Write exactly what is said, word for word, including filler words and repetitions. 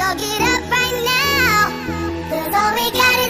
get up right now, 'cause all we got